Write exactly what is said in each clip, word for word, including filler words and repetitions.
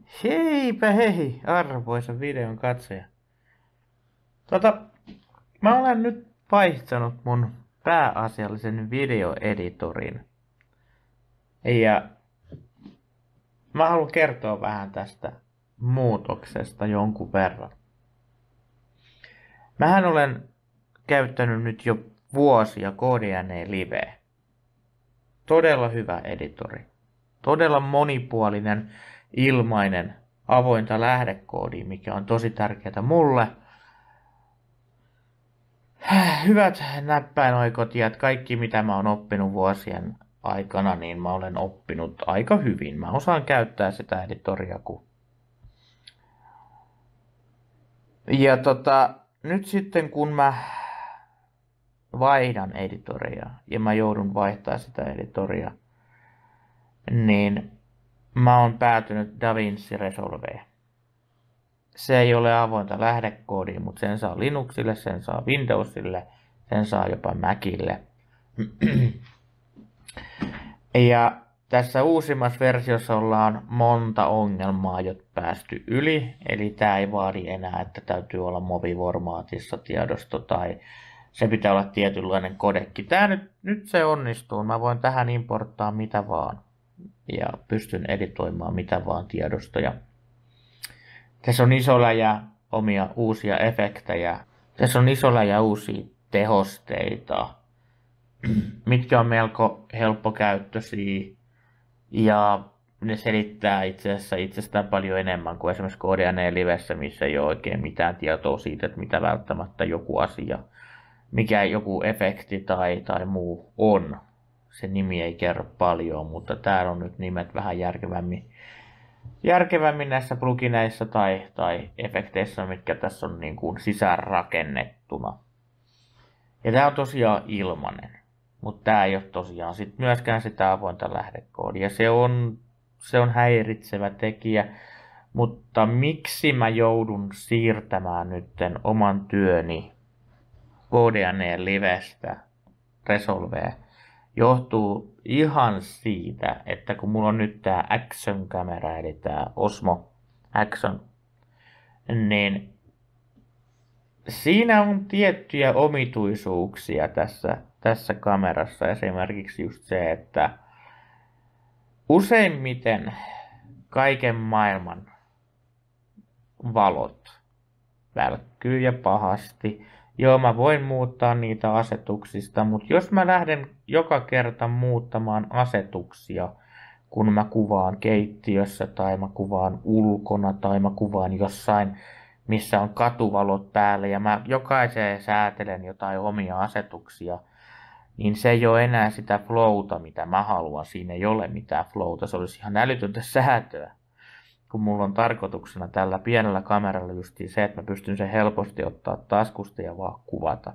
Heipä hei, arvoisa videon katsoja. Tota, mä olen nyt vaihtanut mun pääasiallisen videoeditorin. Ja mä haluan kertoa vähän tästä muutoksesta jonkun verran. Mähän olen käyttänyt nyt jo vuosia K D N Liveä. Todella hyvä editori. Todella monipuolinen, ilmainen, avointa lähdekoodia, mikä on tosi tärkeää mulle. Hyvät näppäinoikotijat, kaikki mitä mä oon oppinut vuosien aikana, niin mä olen oppinut aika hyvin. Mä osaan käyttää sitä editoria kun... Ja tota, nyt sitten kun mä vaihdan editoria ja mä joudun vaihtaa sitä editoria, niin mä oon päätynyt DaVinci Resolveen. Se ei ole avointa lähdekoodia, mutta sen saa Linuxille, sen saa Windowsille, sen saa jopa Macille. Ja tässä uusimmassa versiossa ollaan monta ongelmaa jo päästy yli. Eli tää ei vaadi enää, että täytyy olla mobiformaatissa tiedosto tai se pitää olla tietynlainen kodekki. Tää nyt, nyt se onnistuu. Mä voin tähän importtaa mitä vaan. Ja pystyn editoimaan mitä vaan tiedostoja. Tässä on iso läjä omia uusia efektejä. Tässä on iso läjä uusia tehosteita, mitkä on melko helppokäyttöisiä. Ja ne selittää itse asiassa itsestään paljon enemmän kuin esimerkiksi K D N Livessä, missä ei ole oikein mitään tietoa siitä, että mitä välttämättä joku asia, mikä joku efekti tai, tai muu on. Se nimi ei kerro paljon, mutta täällä on nyt nimet vähän järkevämmin. järkevämmin näissä plugineissa tai, tai efekteissä, mitkä tässä on niin kuin sisäänrakennettuna. Ja tämä on tosiaan ilmainen, mutta tämä ei ole tosiaan sit myöskään sitä avointa lähdekoodia. Se on, se on häiritsevä tekijä, mutta miksi mä joudun siirtämään nytten oman työni K D N Livestä Resolveen, johtuu ihan siitä, että kun mulla on nyt tää Action-kamera, eli tää Osmo Action, niin siinä on tiettyjä omituisuuksia tässä, tässä kamerassa. Esimerkiksi just se, että useimmiten kaiken maailman valot välkkyy ja pahasti. Joo, mä voin muuttaa niitä asetuksista, mutta jos mä lähden joka kerta muuttamaan asetuksia, kun mä kuvaan keittiössä tai mä kuvaan ulkona tai mä kuvaan jossain, missä on katuvalot päällä ja mä jokaiseen säätelen jotain omia asetuksia, niin se ei ole enää sitä flowta, mitä mä haluan. Siinä ei ole mitään flowta, se olisi ihan älytöntä säätöä. Kun mulla on tarkoituksena tällä pienellä kameralla justiin se, että mä pystyn sen helposti ottaa taskusta ja vaan kuvata.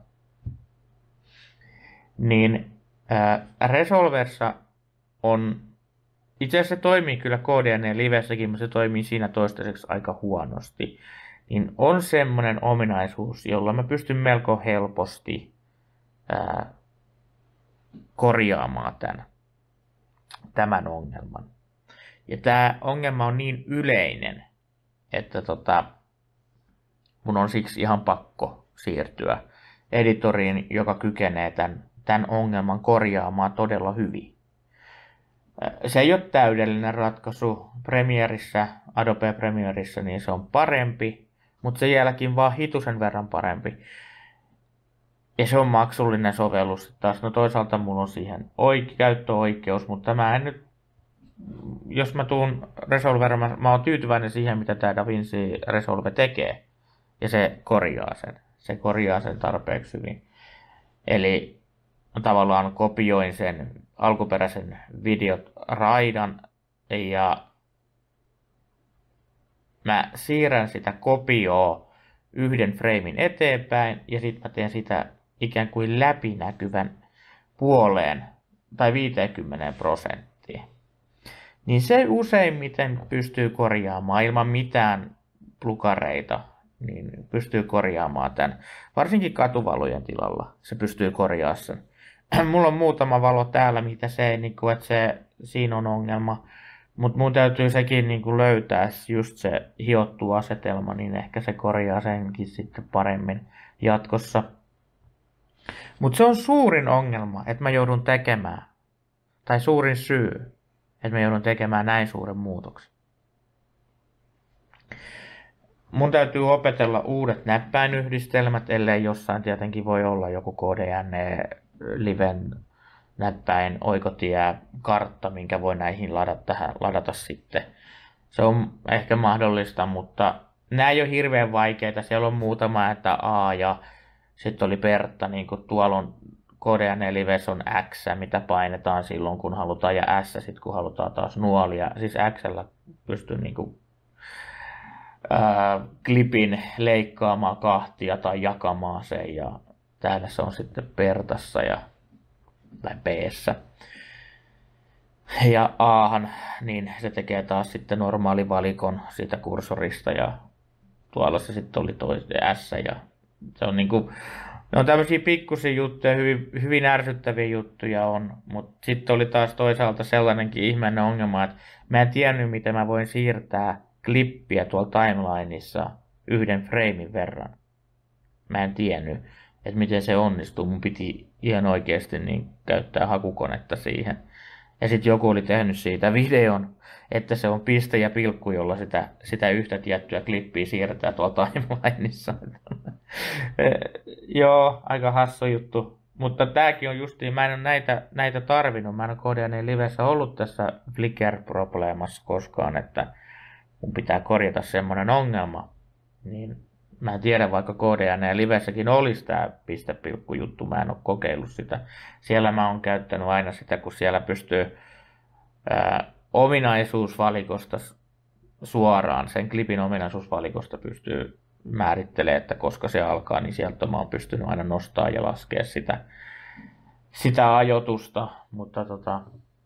Niin ää, Resolversa on, itse asiassa se toimii kyllä K D N Livessäkin, mutta se toimii siinä toistaiseksi aika huonosti. Niin on semmoinen ominaisuus, jolla mä pystyn melko helposti ää, korjaamaan tämän, tämän ongelman. Ja tämä ongelma on niin yleinen, että tota, mun on siksi ihan pakko siirtyä editoriin, joka kykenee tämän, tämän ongelman korjaamaan todella hyvin. Se ei ole täydellinen ratkaisu. Premieressä, Adobe Premierissa, niin se on parempi, mutta sen jälkeen vaan hitusen verran parempi. Ja se on maksullinen sovellus. Taas no toisaalta mulla on siihen oike- käyttöoikeus, mutta mä en nyt, jos mä tuun Resolvera, mä, mä oon tyytyväinen siihen, mitä tää DaVinci Resolve tekee. Ja se korjaa sen. Se korjaa sen tarpeeksi hyvin. Eli tavallaan kopioin sen alkuperäisen videot raidan ja mä siirrän sitä kopioa yhden framein eteenpäin ja sitten mä teen sitä ikään kuin läpinäkyvän puoleen tai viisikymmentä prosenttia. Niin se useimmiten pystyy korjaamaan ilman mitään plukareita, niin pystyy korjaamaan tämän. Varsinkin katuvalojen tilalla se pystyy korjaamaan sen. Mulla on muutama valo täällä, mitä se ei, niin kuin, että se, siinä on ongelma. Mutta mun täytyy sekin niinku löytää just se hiottu asetelma, niin ehkä se korjaa senkin sitten paremmin jatkossa. Mutta se on suurin ongelma, että mä joudun tekemään, tai suurin syy, että mä joudun tekemään näin suuren muutoksen. Mun täytyy opetella uudet näppäinyhdistelmät, ellei jossain tietenkin voi olla joku K D N E Liven näppäin oikotie kartta, minkä voi näihin ladata, tähän, ladata sitten. Se on ehkä mahdollista, mutta nämä ei ole hirveän vaikeita. Siellä on muutama, että A ja sitten oli Pertta, niin kuin tuolla on K D N E Lives on X, mitä painetaan silloin kun halutaan, ja S sitten kun halutaan taas nuolia. Siis X:llä pystyy niin kuin, ää, klipin leikkaamaan kahtia tai jakamaan sen, ja täällä se on sitten Pertassa ja tai B:ssä. Ja Ahan, niin se tekee taas sitten normaali valikon siitä kursorista, ja tuolla se sitten oli toinen S, ja se on niinku, ne on tämmöisiä pikkusia juttuja, hyvin, hyvin ärsyttäviä juttuja on, mutta sitten oli taas toisaalta sellainenkin ihmeinen ongelma, että mä en tiennyt, miten mä voin siirtää klippiä tuolla timelineissa yhden framein verran. Mä en tiennyt, että miten se onnistuu. Mun piti ihan oikeasti niin käyttää hakukonetta siihen. Ja sitten joku oli tehnyt siitä videon, että se on piste ja pilkku, jolla sitä, sitä yhtä tiettyä klippiä siirretään tuolla timelineissa. Joo, aika hassu juttu. Mutta tääkin on justiin, mä en ole näitä, näitä tarvinnut. Mä en ole K D N E Livessä ollut tässä Flickr-probleemassa koskaan, että mun pitää korjata semmoinen ongelma. Niin mä en tiedä, vaikka K D N E Livessäkin olisi tää piste pilkku juttu, mä en ole kokeillut sitä. Siellä mä oon käyttänyt aina sitä, kun siellä pystyy ää, ominaisuusvalikosta suoraan, sen klipin ominaisuusvalikosta pystyy määrittelemään, että koska se alkaa, niin sieltä mä oon pystynyt aina nostaa ja laskea sitä, sitä ajoitusta, mutta tota,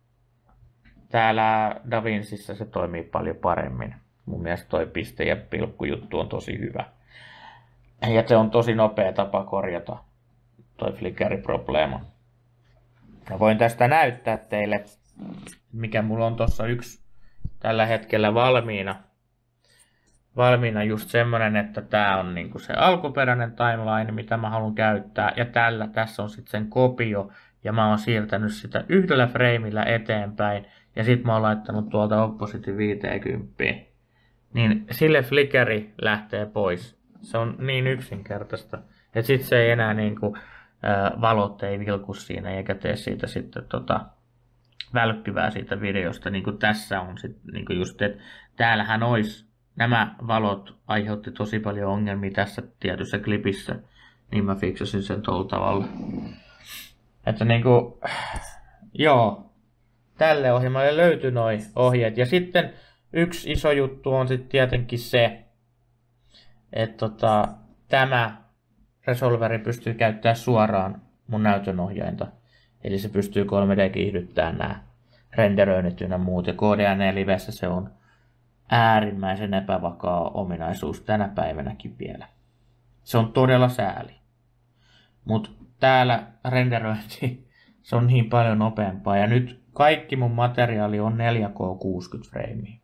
täällä DaVincissä se toimii paljon paremmin. Mun mielestä toi piste ja pilkku juttu on tosi hyvä. Ja se on tosi nopea tapa korjata toi Flickr-probleema. Mä voin tästä näyttää teille, mikä mulla on tossa yksi tällä hetkellä valmiina. Valmiina just semmonen, että tää on niinku se alkuperäinen timeline, mitä mä haluan käyttää. Ja tällä, tässä on sitten sen kopio. Ja mä oon siirtänyt sitä yhdellä frameillä eteenpäin. Ja sit mä oon laittanut tuolta opposite viisikymmentä. Niin sille Flickri lähtee pois. Se on niin yksinkertaista. Että sit se ei enää niinku, ää, valot ei vilku siinä eikä tee siitä sitten tota, välkkyvää siitä videosta. Niin kuin tässä on sit, niin kuin just, että täällähän olisi, nämä valot aiheutti tosi paljon ongelmia tässä tietyssä klipissä. Niin mä fiksasin sen tuolla tavalla. Että niinku, joo, tälle ohjelmalle löytyi noi ohjeet. Ja sitten yksi iso juttu on sitten tietenkin se, että tota, tämä resolveri pystyy käyttämään suoraan mun näytönohjainta. Eli se pystyy kolme D-kiihdyttämään nämä renderöinnit ynnä muut. Ja K D N E Livessä se on äärimmäisen epävakaa ominaisuus tänä päivänäkin vielä. Se on todella sääli. Mutta täällä renderöinti, se on niin paljon nopeampaa. Ja nyt kaikki mun materiaali on neljä K kuusikymmentä freimiä.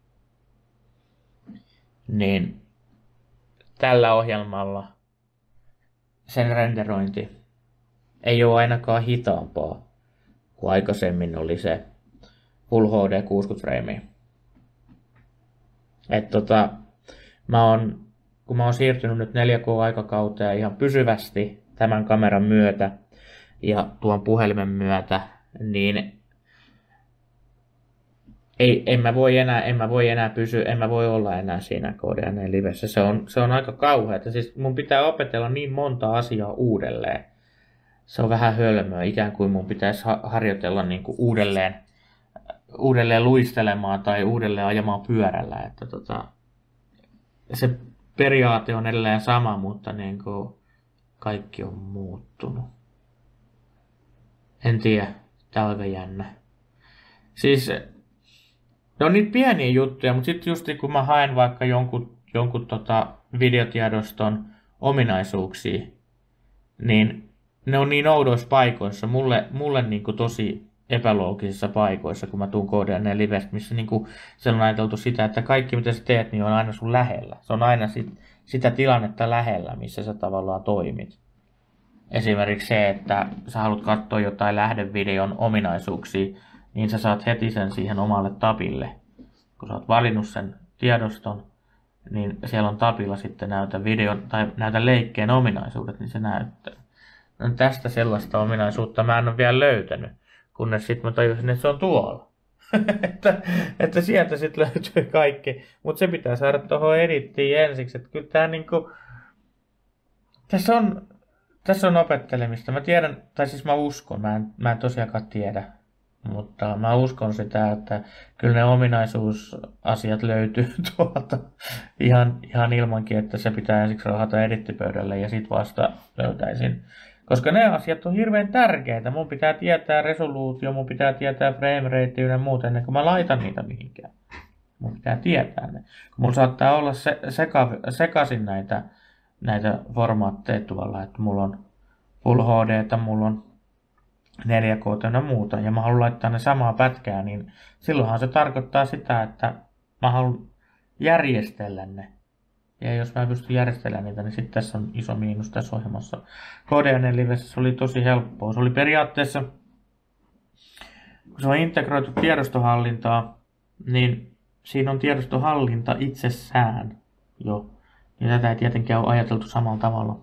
Niin tällä ohjelmalla sen renderointi ei ole ainakaan hitaampaa kuin aikaisemmin oli se Full H D kuusikymmentä freimiä. Et tota, mä oon, kun mä oon siirtynyt nyt neljä K-aikakauteen ihan pysyvästi tämän kameran myötä ja tuon puhelimen myötä, niin ei, en mä voi enää, en mä voi enää pysyä, en mä voi olla enää siinä K D N E Livessä. Se on, se on aika kauheata. Siis mun pitää opetella niin monta asiaa uudelleen. Se on vähän hölmöä, ikään kuin mun pitäisi harjoitella niin kuin uudelleen, uudelleen luistelemaan tai uudelleen ajamaan pyörällä. Että tota, se periaate on edelleen sama, mutta niin kuin kaikki on muuttunut. En tiedä, tää on aika jännä. Siis ne on niitä pieniä juttuja, mutta sitten just kun mä haen vaikka jonkun, jonkun tota videotiedoston ominaisuuksia, niin ne on niin oudoissa paikoissa. Mulle, mulle niin kuin tosi epäloogisissa paikoissa, kun mä tuun K D N Livestä, missä niinku, siellä on ajateltu sitä, että kaikki mitä sä teet, niin on aina sun lähellä. Se on aina sit, sitä tilannetta lähellä, missä sä tavallaan toimit. Esimerkiksi se, että sä haluat katsoa jotain lähdevideon ominaisuuksia, niin sä saat heti sen siihen omalle tabille. Kun sä oot valinnut sen tiedoston, niin siellä on tabilla sitten näytä videon tai näytä leikkeen ominaisuudet, niin se näyttää. No tästä sellaista ominaisuutta mä en ole vielä löytänyt, kunnes sitten mä tajusin, että se on tuolla. että, että sieltä sitten löytyy kaikki, mutta se pitää saada tuohon edittiin ensiksi, että kyllä tää niinku, tässä on, tässä on opettelemista. Mä tiedän, tai siis mä uskon, mä en, mä en tosiaankaan tiedä, mutta mä uskon sitä, että kyllä ne ominaisuusasiat löytyy tuolta ihan, ihan ilmankin, että se pitää ensiksi rahata edittipöydälle ja sit vasta löytäisin. Koska ne asiat on hirveän tärkeitä. Mun pitää tietää resoluutio, mun pitää tietää frame rate ja muuta ennen kuin mä laitan niitä mihinkään. Mun pitää tietää ne. Mulla saattaa olla se, seka, sekaisin näitä, näitä formaatteja tuolla, että mulla on Full H D, mulla on neljä K ja muuta, ja mä haluan laittaa ne samaa pätkää, niin silloinhan se tarkoittaa sitä, että mä haluan järjestellä ne. Ja jos mä pystyn järjestelemään niitä, niin sitten tässä on iso miinus tässä ohjelmassa. K D N Livessä oli tosi helppoa. Se oli periaatteessa, kun se on integroitu tiedostohallintaa, niin siinä on tiedostohallinta itsessään jo. Ja tätä ei tietenkään ole ajateltu samalla tavalla.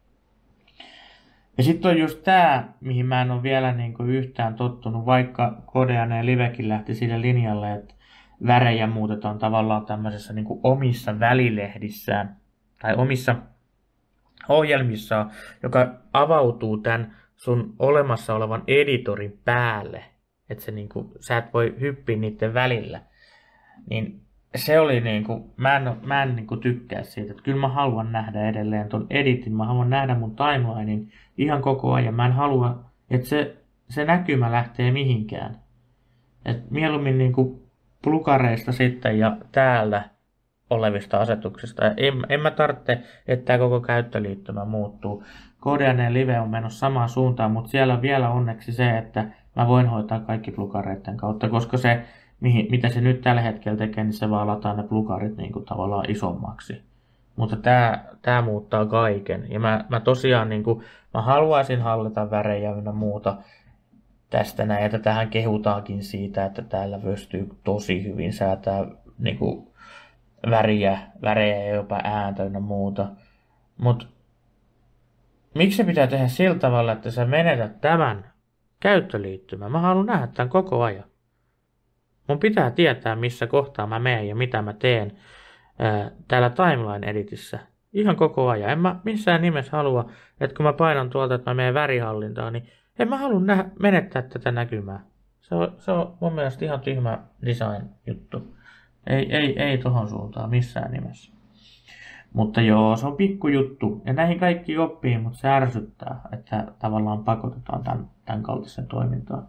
Ja sitten on just tää, mihin mä en ole vielä niinku yhtään tottunut, vaikka K D N Livekin lähti sille linjalle, että värejä muutetaan tavallaan tämmöisessä niinku omissa välilehdissään tai omissa ohjelmissaan, joka avautuu tämän sun olemassa olevan editorin päälle, että se niinku, sä et voi hyppiä niiden välillä. Niin se oli niinku, mä en, mä en niinku tykkää siitä, että kyllä mä haluan nähdä edelleen ton editin, mä haluan nähdä mun timelinein ihan koko ajan. Mä en halua, että se, se näkymä lähtee mihinkään. Et mieluummin niinku plukareista sitten ja täällä olevista asetuksista. En, en mä tarvitse, että tämä koko käyttöliittymä muuttuu. K D N Live on menossa samaan suuntaan, mutta siellä on vielä onneksi se, että mä voin hoitaa kaikki plukareiden kautta, koska se, mihin, mitä se nyt tällä hetkellä tekee, niin se vaan lataa ne plukarit niin kuin tavallaan isommaksi. Mutta tämä, tämä muuttaa kaiken. Ja mä, mä tosiaan niin kuin, mä haluaisin hallita värejä ja muuta tästä näin, että tähän kehutaankin siitä, että täällä pystyy tosi hyvin säätää niin kuin, väriä, värejä ja jopa ääntä ja muuta. Mutta miksi se pitää tehdä sillä tavalla, että sä menetät tämän käyttöliittymän? Mä haluan nähdä tämän koko ajan. Mun pitää tietää, missä kohtaa mä menen ja mitä mä teen ää, täällä timeline-editissä. Ihan koko ajan. En mä missään nimessä halua, että kun mä painan tuolta, että mä menen värihallintaan, niin en mä halua nähdä, menettää tätä näkymää. Se on, se on mun mielestä ihan tyhmä design-juttu. Ei, ei, ei tohon suuntaan missään nimessä. Mutta joo, se on pikkujuttu. Ja näihin kaikki oppii, mutta se ärsyttää, että tavallaan pakotetaan tämän, tämän kaltaisen toimintaan.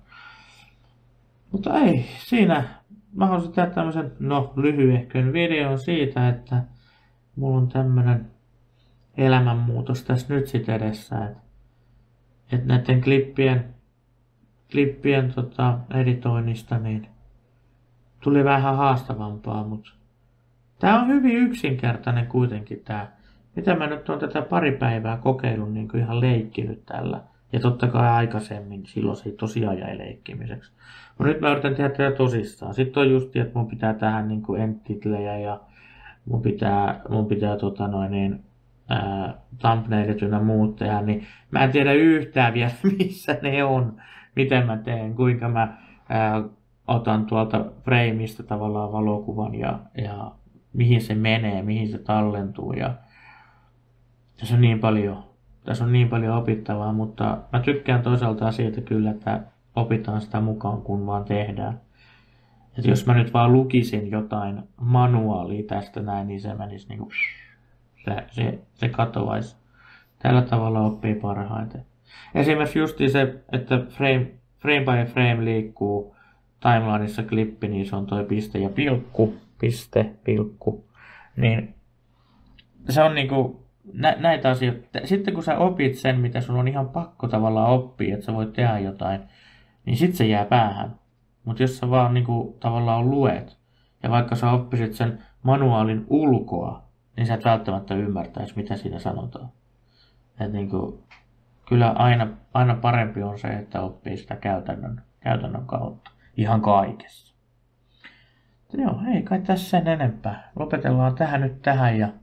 Mutta ei, siinä mä haluaisin tehdä tämmöisen, no lyhyehkön videon siitä, että mulla on tämmönen elämänmuutos tässä nyt sit edessä. Että et näiden klippien, klippien tota, editoinnista niin tuli vähän haastavampaa, mutta tää on hyvin yksinkertainen kuitenkin tää. Mitä mä nyt on tätä pari päivää kokeillut, niin kuin ihan leikkinyt tällä. Ja totta kai aikaisemmin, silloin se ei tosiaan jäi leikkimiseksi. Mutta nyt mä yritän tehdä tätä tosissaan. Sitten on just, että mun pitää tähän niin kuin end-titlejä ja mun pitää, mun pitää tota noin niin, ää, thumbnailit ynnä muut tehdä, niin mä en tiedä yhtään vielä, missä ne on, miten mä teen, kuinka mä ää, otan tuolta frameista tavallaan valokuvan ja, ja mihin se menee, mihin se tallentuu. Ja tässä on niin paljon, tässä on niin paljon opittavaa, mutta mä tykkään toisaalta siitä kyllä, että opitaan sitä mukaan, kun vaan tehdään. Et jos mä nyt vaan lukisin jotain manuaalia tästä näin, niin se menisi niinku, se, se, se katoaisi. Tällä tavalla oppii parhaiten. Esimerkiksi justi se, että frame, frame by frame liikkuu timelineissa klippi, niin se on toi piste ja pilkku, piste, pilkku. Niin se on niinku nä, näitä asioita. Sitten kun sä opit sen, mitä sun on ihan pakko tavallaan oppia, että sä voit tehdä jotain, niin sit se jää päähän. Mutta jos sä vaan niinku tavallaan luet, ja vaikka sä oppisit sen manuaalin ulkoa, niin sä et välttämättä ymmärtäisi, mitä siinä sanotaan. Et niinku, kyllä aina, aina parempi on se, että oppii sitä käytännön, käytännön kautta. Ihan kaikessa. Joo, ei kai tässä sen enempää. Lopetellaan tähän nyt tähän ja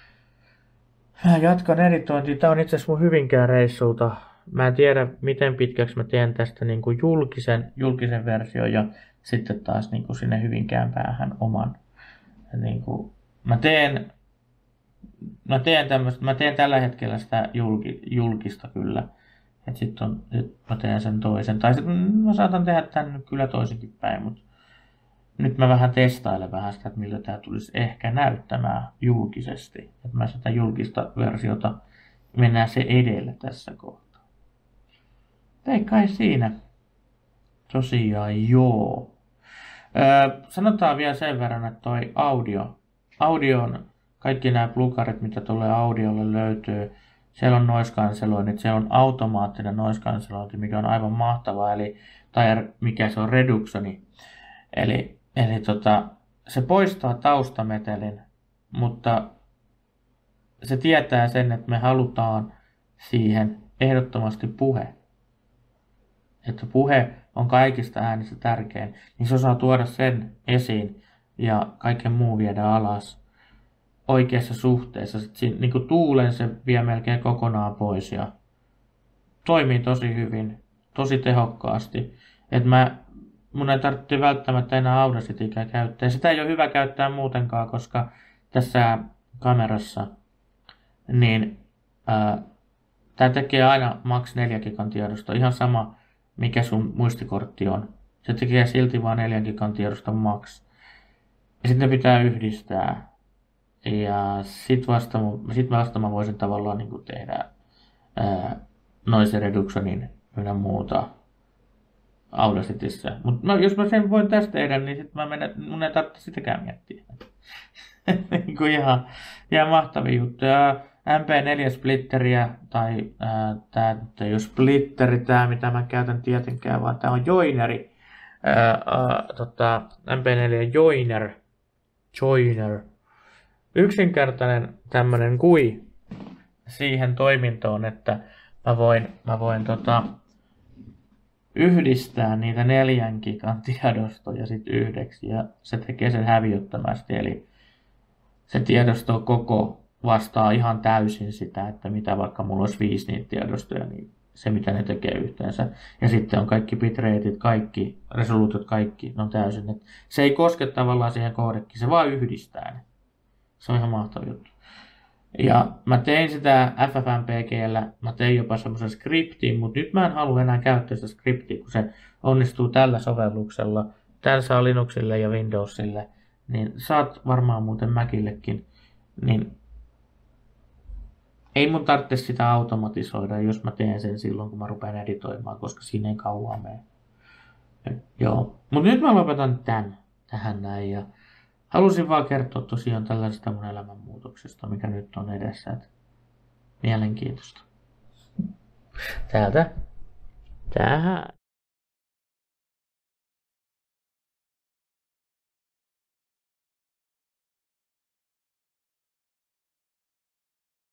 mä jatkan editointia. Tää on itse asiassa mun Hyvinkään reissulta. Mä en tiedä, miten pitkäksi mä teen tästä niin kuin julkisen, julkisen version ja sitten taas niin kuin sinne Hyvinkään päähän oman. Niin kuin, mä teen, mä teen tämmöstä, mä teen tällä hetkellä sitä julki, julkista kyllä. Et sit on, sit mä teen sen toisen. Tai sit, mä saatan tehdä tän kyllä toisenkin päin, mutta nyt mä vähän testailen vähän sitä, että miltä tää tulisi ehkä näyttämään julkisesti. Että mä sitä julkista versiota mennään se edellä tässä kohtaa. Ei kai siinä. Tosiaan joo. Öö, sanotaan vielä sen verran, että toi audio. Audion, kaikki nämä plugarit, mitä tulee audiolle löytyy. Siellä on noise canceloinnit, siellä on automaattinen noise cancelointi, mikä on aivan mahtavaa. Eli, tai mikä se on reductioni. Eli, eli tota, se poistaa taustametelin, mutta se tietää sen, että me halutaan siihen ehdottomasti puhe. Että puhe on kaikista äänistä tärkein, niin se osaa tuoda sen esiin ja kaiken muu viedä alas oikeassa suhteessa. Sitten niin kuin tuulen se vie melkein kokonaan pois ja toimii tosi hyvin, tosi tehokkaasti. Että mä, mun ei tarvitse välttämättä enää Audacityä käyttää. Sitä ei ole hyvä käyttää muutenkaan, koska tässä kamerassa niin ää, tää tekee aina max neljä gigan tiedosta, ihan sama mikä sun muistikortti on. Se tekee silti vain neljä gigan tiedosta max. Ja sitten ne pitää yhdistää. Ja sit vasta, sit vasta mä voisin tavallaan niin kuin tehdä ää, noise reductionin ynnä muuta Audacityssä. Mutta no, jos mä sen voin tästä tehdä, niin sit mä menen, mun ei tarvitse sitäkään miettiä. Niin kuin ihan, ihan mahtavia juttuja. M P neljä splitteriä, tai ää, tää ei ole splitteri tää, mitä mä käytän tietenkään, vaan tää on joineri. Ää, ää, tota, M P neljä joiner. Joiner. Yksinkertainen tämmönen kui siihen toimintoon, että mä voin, mä voin tota, yhdistää niitä neljän gigan tiedostoja sit yhdeksi, ja se tekee sen häviöttömästi, eli se tiedosto koko vastaa ihan täysin sitä, että mitä vaikka mulla olisi viisi niitä tiedostoja, niin se mitä ne tekee yhteensä. Ja sitten on kaikki bitrateit, kaikki resoluutiot, kaikki, ne on täysin. Et se ei koske tavallaan siihen koodekkiin, se vaan yhdistää ne. Se on ihan mahtava juttu. Ja mä tein sitä F F M P G:llä, mä tein jopa semmoisen skriptin, mutta nyt mä en halua enää käyttää sitä skriptiä, kun se onnistuu tällä sovelluksella. Täällä saa Linuxille ja Windowsille, niin saat varmaan muuten Macillekin, niin ei mun tarvitse sitä automatisoida, jos mä teen sen silloin, kun mä rupean editoimaan, koska siinä ei kauan mene. Joo, mutta nyt mä lopetan tän tähän näin ja halusin vaan kertoa tosiaan tällaisesta mun elämänmuutoksesta, mikä nyt on edessä. Et mielenkiintoista. Täältä tähän.